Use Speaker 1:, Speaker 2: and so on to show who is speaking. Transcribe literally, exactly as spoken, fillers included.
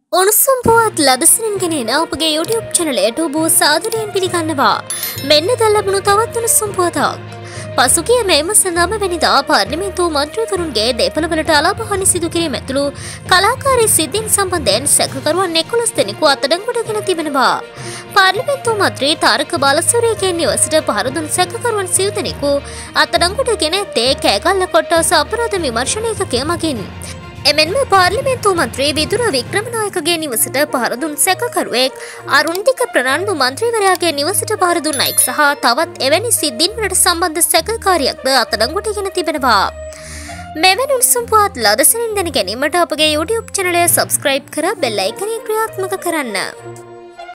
Speaker 1: උණුසුම් පුවත් ලදසනින් ගෙනෙන අපගේ YouTube චැනලයට ඔබ සාදරයෙන් පිළිගන්නවා. මෙන්න දැන් ලැබුණු තවත් උණුසුම් පුවතක්. පසුගිය මේ මාස නවය වෙනිදා පාර්ලිමේන්තු මන්ත්‍රීවරුන්ගේ දේපළවලට අලාභ සිදු කිරීම ඇතුළු කලාකාරී සිද්ධීන් සම්බන්ධයෙන් සැකකරුවන් එකොළොස් දෙනෙකු අත්අඩංගුවට ගෙන තිබෙනවා. පාර්ලිමේන්තු මන්ත්‍රී තාරක බාලසූරියගේ නිවසට පහර දුන් සැකකරුවන් සිව් දෙනෙකු අත්අඩංගුවට ගෙන ඇත්තේ කෑගල්ල කොට්ටාස අපරාධ විමර්ශන ඒකකය මගින්. එමෙන්ම පාර්ලිමේන්තු මන්ත්‍රී විදුර වික්‍රමනායකගේ නිවසට පහර දුන් සැකකරුවෙක් අරුන්දික ප්‍රනාන්දු මන්ත්‍රීවරයාගේ නිවසට පහර දුන් අයෙක් සහ තවත් එවැනි සිද්ධීන් වලට සම්බන්ධ සැකකාරියක්ද අත්අඩංගුවට ගෙන තිබෙනවා. මෙවැනි උණුසුම් පුවත් ලදසනින් දැන ගැනීමට අපගේ YouTube චැනලය සබ්ස්ක්‍රයිබ් කර බෙල් අයිකනය ක්‍රියාත්මක කරන්න.